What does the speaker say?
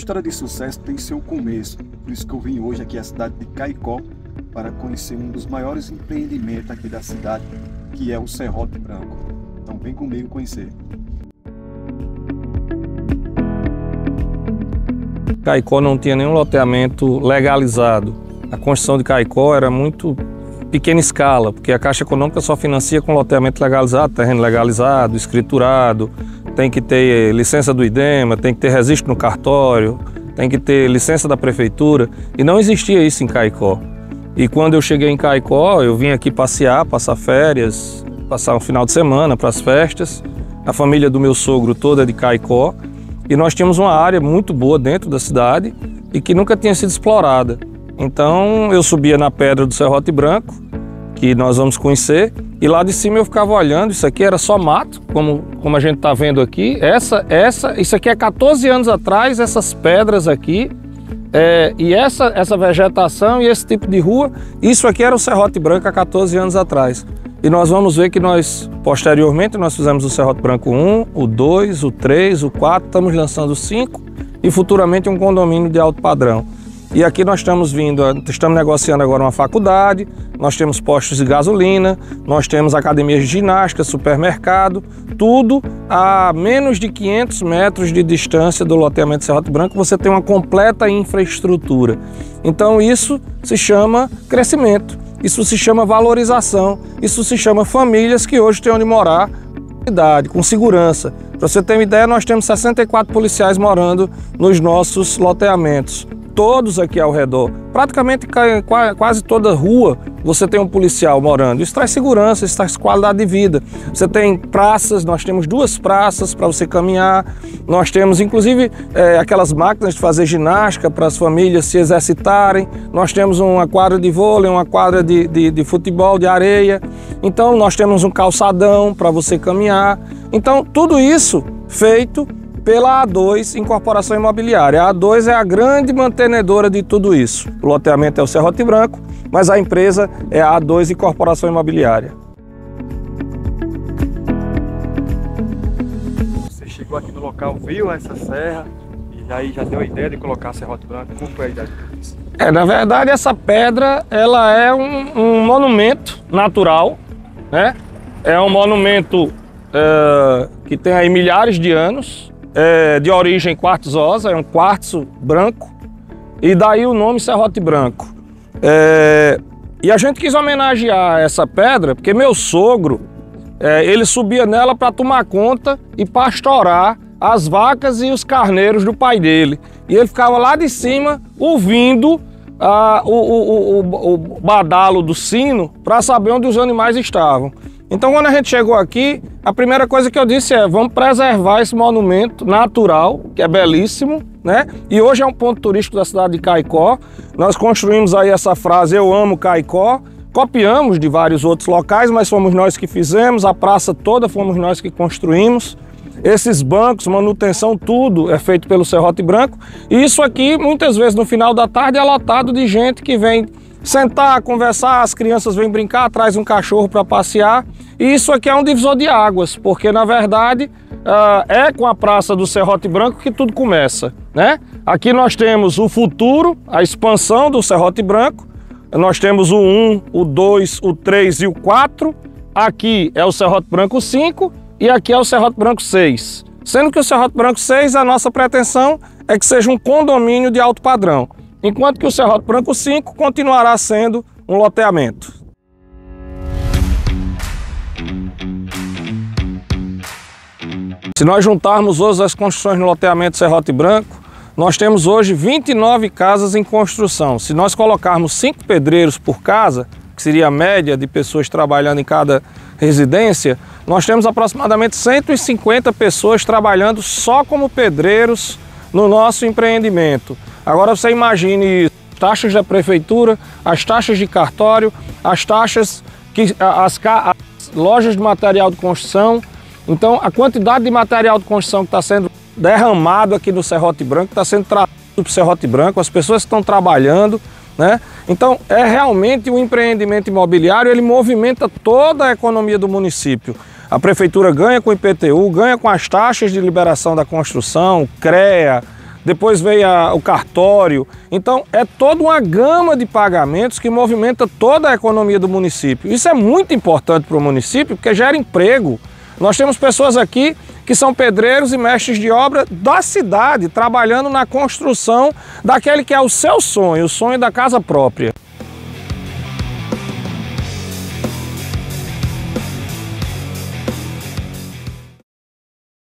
história de sucesso tem seu começo, por isso que eu vim hoje aqui à cidade de Caicó para conhecer um dos maiores empreendimentos aqui da cidade, que é o Serrote Branco. Então vem comigo conhecer. Caicó não tinha nenhum loteamento legalizado. A construção de Caicó era muito pequena escala, porque a Caixa Econômica só financia com loteamento legalizado, terreno legalizado, escriturado, tem que ter licença do IDEMA, tem que ter registro no cartório, tem que ter licença da prefeitura, e não existia isso em Caicó. E quando eu cheguei em Caicó, eu vim aqui passear, passar férias, passar um final de semana para as festas. A família do meu sogro toda é de Caicó, e nós tínhamos uma área muito boa dentro da cidade e que nunca tinha sido explorada. Então eu subia na pedra do Serrote Branco, que nós vamos conhecer, e lá de cima eu ficava olhando. Isso aqui era só mato, como a gente está vendo aqui. Isso aqui é 14 anos atrás, essas pedras aqui, e essa vegetação e esse tipo de rua, isso aqui era o Serrote Branco há 14 anos atrás. E nós vamos ver que posteriormente, nós fizemos o Serrote Branco 1, o 2, o 3, o 4, estamos lançando o 5 e futuramente um condomínio de alto padrão. E aqui nós estamos negociando agora uma faculdade, nós temos postos de gasolina, nós temos academias de ginástica, supermercado, tudo a menos de 500 metros de distância do loteamento Serrote Branco. Você tem uma completa infraestrutura. Então isso se chama crescimento, isso se chama valorização, isso se chama famílias que hoje têm onde morar com segurança. Para você ter uma ideia, nós temos 64 policiais morando nos nossos loteamentos. Todos aqui ao redor, praticamente quase toda rua você tem um policial morando. Isso traz segurança, isso traz qualidade de vida. Você tem praças, nós temos 2 praças para você caminhar. Nós temos inclusive aquelas máquinas de fazer ginástica para as famílias se exercitarem. Nós temos uma quadra de vôlei, uma quadra de futebol, de areia. Então nós temos um calçadão para você caminhar. Então tudo isso feito pela A2 Incorporação Imobiliária. A A2 é a grande mantenedora de tudo isso. O loteamento é o Serrote Branco, mas a empresa é a A2 Incorporação Imobiliária. Você chegou aqui no local, viu essa serra e aí já deu a ideia de colocar Serrote Branco. Como foi a ideia disso? Na verdade, essa pedra ela é um monumento natural, né? É um monumento que tem aí milhares de anos. De origem quartzosa, é um quartzo branco, e daí o nome Serrote Branco. E a gente quis homenagear essa pedra porque meu sogro, ele subia nela para tomar conta e pastorar as vacas e os carneiros do pai dele. E ele ficava lá de cima ouvindo o badalo do sino para saber onde os animais estavam. Então, quando a gente chegou aqui, a primeira coisa que eu disse é: vamos preservar esse monumento natural, que é belíssimo, né? E hoje é um ponto turístico da cidade de Caicó. Nós construímos aí essa frase, eu amo Caicó. Copiamos de vários outros locais, mas fomos nós que fizemos. A praça toda fomos nós que construímos. Esses bancos, manutenção, tudo é feito pelo Serrote Branco. E isso aqui, muitas vezes, no final da tarde, é lotado de gente que vem sentar, conversar, as crianças vêm brincar, traz um cachorro para passear. E isso aqui é um divisor de águas, porque na verdade é com a praça do Serrote Branco que tudo começa, né? Aqui nós temos o futuro, a expansão do Serrote Branco. Nós temos o 1, o 2, o 3 e o 4. Aqui é o Serrote Branco 5 e aqui é o Serrote Branco 6. Sendo que o Serrote Branco 6, a nossa pretensão é que seja um condomínio de alto padrão, enquanto que o Serrote Branco 5 continuará sendo um loteamento. Se nós juntarmos hoje as construções no loteamento Serrote Branco, nós temos hoje 29 casas em construção. Se nós colocarmos 5 pedreiros por casa, que seria a média de pessoas trabalhando em cada residência, nós temos aproximadamente 150 pessoas trabalhando só como pedreiros no nosso empreendimento. Agora você imagine as taxas da prefeitura, as taxas de cartório, as taxas, as lojas de material de construção. Então a quantidade de material de construção que está sendo derramado aqui no Serrote Branco, está sendo tratado para o Serrote Branco, as pessoas que estão trabalhando, né? Então é realmente um empreendimento imobiliário, ele movimenta toda a economia do município. A prefeitura ganha com o IPTU, ganha com as taxas de liberação da construção, CREA, depois veio o cartório. Então é toda uma gama de pagamentos que movimenta toda a economia do município. Isso é muito importante para o município porque gera emprego. Nós temos pessoas aqui que são pedreiros e mestres de obra da cidade, trabalhando na construção daquele que é o seu sonho, o sonho da casa própria.